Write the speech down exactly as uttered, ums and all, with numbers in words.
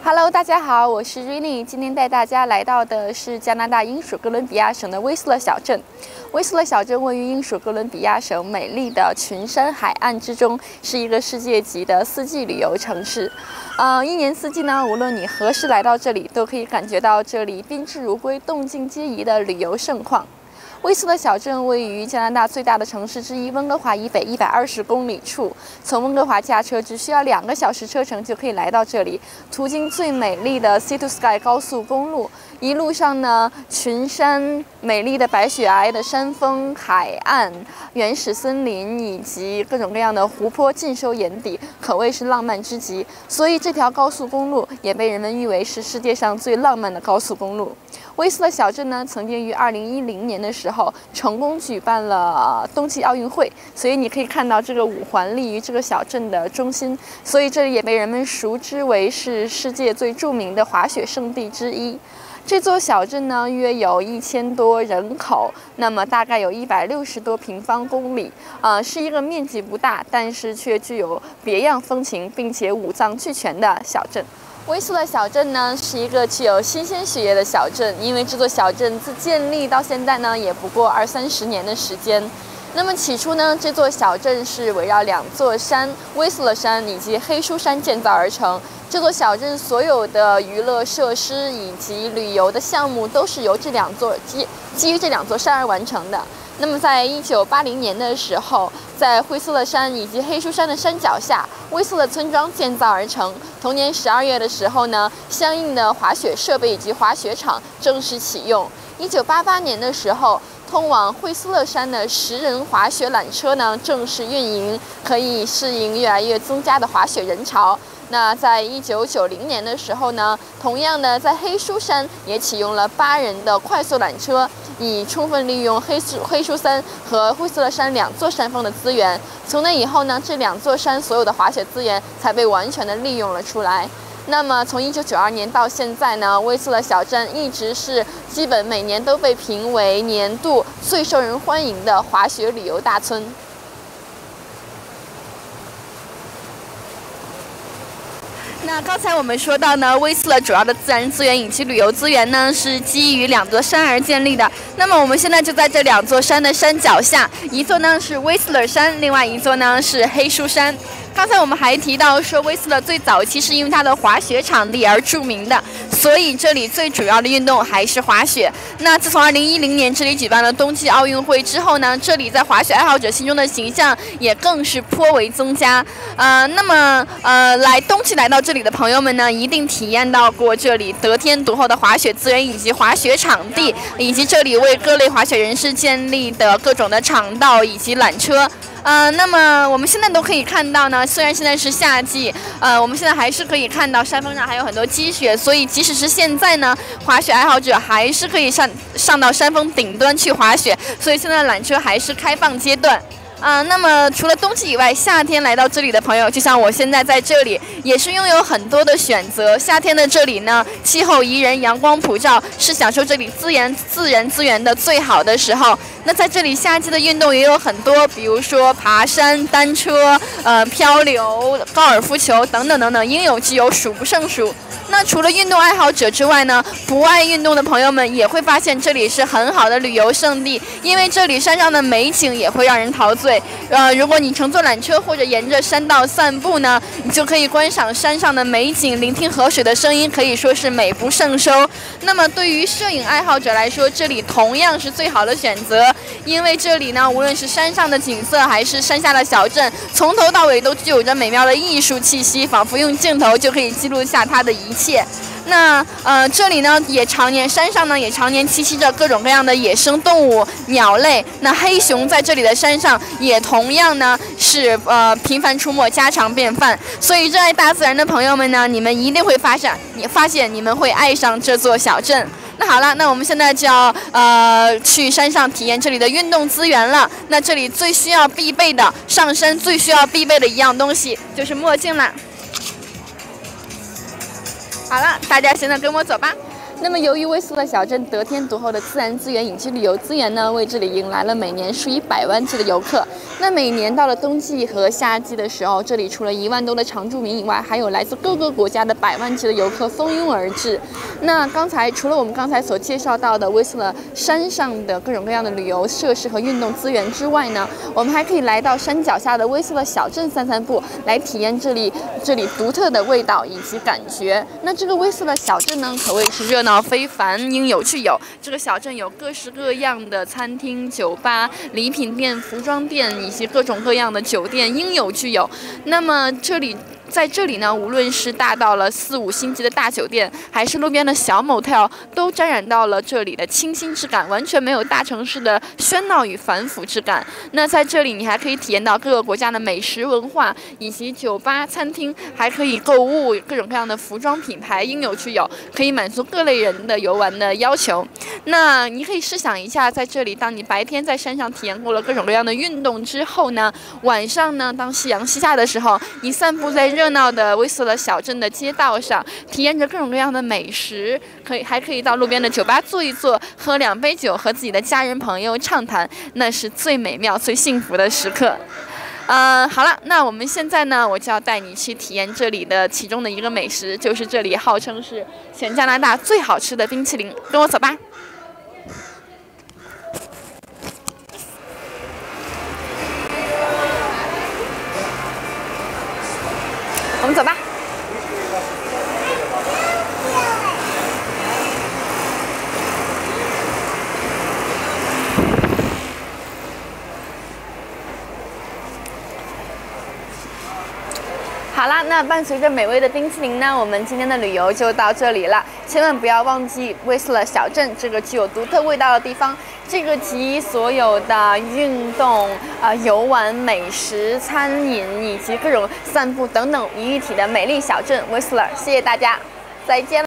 Hello， 大家好，我是 Rini， 今天带大家来到的是加拿大英属哥伦比亚省的威斯勒小镇。威斯勒小镇位于英属哥伦比亚省美丽的群山海岸之中，是一个世界级的四季旅游城市。呃，一年四季呢，无论你何时来到这里，都可以感觉到这里宾至如归、动静皆宜的旅游盛况。威斯勒小镇位于加拿大最大的城市之一温哥华以北一百二十公里处，从温哥华驾车只需要两个小时车程就可以来到这里，途经最美丽的 Sea to Sky 高速公路，一路上呢，群山、美丽的白雪皑的山峰、海岸、原始森林以及各种各样的湖泊尽收眼底，可谓是浪漫之极。所以这条高速公路也被人们誉为是世界上最浪漫的高速公路。威斯勒小镇呢，曾经于二零一零年的时候成功举办了冬季奥运会，所以你可以看到这个五环立于这个小镇的中心，所以这里也被人们熟知为是世界最著名的滑雪胜地之一。这座小镇呢，约有一千多人口，那么大概有一百六十多平方公里，呃，是一个面积不大，但是却具有别样风情，并且五脏俱全的小镇。威斯勒小镇呢，是一个具有新鲜血液的小镇，因为这座小镇自建立到现在呢，也不过二三十年的时间。那么起初呢，这座小镇是围绕两座山，威斯勒山以及黑书山建造而成。这座小镇所有的娱乐设施以及旅游的项目都是由这两座基基于这两座山而完成的。那么，在一九八零年的时候，在惠斯勒山以及黑书山的山脚下，威斯勒村庄建造而成。同年十二月的时候呢，相应的滑雪设备以及滑雪场正式启用。一九八八年的时候，通往惠斯勒山的十人滑雪缆车呢正式运营，可以适应越来越增加的滑雪人潮。那在一九九零年的时候呢，同样的在黑书山也启用了八人的快速缆车，以充分利用黑书黑书山和惠斯勒山两座山峰的资源。从那以后呢，这两座山所有的滑雪资源才被完全的利用了出来。那么从一九九二年到现在呢，威斯勒小镇一直是基本每年都被评为年度最受人欢迎的滑雪旅游大村。那刚才我们说到呢，威斯勒主要的自然资源以及旅游资源呢，是基于两座山而建立的。那么我们现在就在这两座山的山脚下，一座呢是威斯勒山，另外一座呢是黑书山。刚才我们还提到说，威斯勒最早期是因为它的滑雪场地而著名的，所以这里最主要的运动还是滑雪。那自从二零一零年这里举办了冬季奥运会之后呢，这里在滑雪爱好者心中的形象也更是颇为增加。呃，那么呃，来冬季来到这里的朋友们呢，一定体验到过这里得天独厚的滑雪资源以及滑雪场地，以及这里为各类滑雪人士建立的各种的场道以及缆车。呃，那么我们现在都可以看到呢，虽然现在是夏季，呃，我们现在还是可以看到山峰上还有很多积雪，所以即使是现在呢，滑雪爱好者还是可以上上到山峰顶端去滑雪，所以现在缆车还是开放阶段。啊、呃，那么除了冬季以外，夏天来到这里的朋友，就像我现在在这里，也是拥有很多的选择。夏天的这里呢，气候宜人，阳光普照，是享受这里自然自然资源的最好的时候。那在这里，夏季的运动也有很多，比如说爬山、单车、呃漂流、高尔夫球等等等等，应有尽有，数不胜数。那除了运动爱好者之外呢，不爱运动的朋友们也会发现这里是很好的旅游胜地，因为这里山上的美景也会让人陶醉。呃，如果你乘坐缆车或者沿着山道散步呢，你就可以观赏山上的美景，聆听河水的声音，可以说是美不胜收。那么对于摄影爱好者来说，这里同样是最好的选择，因为这里呢，无论是山上的景色还是山下的小镇，从头到尾都具有着美妙的艺术气息，仿佛用镜头就可以记录下它的一切。那呃，这里呢也常年山上呢也常年栖息着各种各样的野生动物、鸟类。那黑熊在这里的山上也同样呢是呃频繁出没，家常便饭。所以热爱大自然的朋友们呢，你们一定会发现，你发现你们会爱上这座小镇。那好了，那我们现在就要呃去山上体验这里的运动资源了。那这里最需要必备的，上山最需要必备的一样东西就是墨镜啦。好了，大家现在跟我走吧。 那么，由于威斯勒小镇得天独厚的自然资源以及旅游资源呢，为这里迎来了每年数以百万计的游客。那每年到了冬季和夏季的时候，这里除了一万多的常住民以外，还有来自各个国家的百万计的游客蜂拥而至。那刚才除了我们刚才所介绍到的威斯勒山上的各种各样的旅游设施和运动资源之外呢，我们还可以来到山脚下的威斯勒小镇散散步，来体验这里这里独特的味道以及感觉。那这个威斯勒小镇呢，可谓是热闹非凡，应有俱有。这个小镇有各式各样的餐厅、酒吧、礼品店、服装店以及各种各样的酒店，应有俱有。那么这里。在这里呢，无论是大到了四五星级的大酒店，还是路边的小 motel， 都沾染到了这里的清新之感，完全没有大城市的喧闹与繁复之感。那在这里，你还可以体验到各个国家的美食文化，以及酒吧、餐厅，还可以购物，各种各样的服装品牌应有俱有，可以满足各类人的游玩的要求。那你可以试想一下，在这里，当你白天在山上体验过了各种各样的运动之后呢，晚上呢，当夕阳西下的时候，你散步在热闹的威斯勒小镇的街道上，体验着各种各样的美食，可以还可以到路边的酒吧坐一坐，喝两杯酒，和自己的家人朋友畅谈，那是最美妙、最幸福的时刻。呃，好了，那我们现在呢，我就要带你去体验这里的其中的一个美食，就是这里号称是全加拿大最好吃的冰淇淋，跟我走吧。我们走吧。好啦，那伴随着美味的冰淇淋呢，我们今天的旅游就到这里了。千万不要忘记威斯勒小镇这个具有独特味道的地方，这个集所有的运动、呃游玩、美食、餐饮以及各种散步等等于一体的美丽小镇威斯勒。谢谢大家，再见了。